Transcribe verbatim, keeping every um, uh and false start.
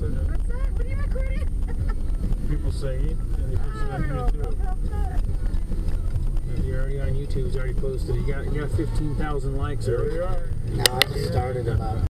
it. What's that? What are you recording? People singing, and he puts it on YouTube. You're already on YouTube. It's already posted. You got you got fifteen thousand likes. There we are. No, I just started about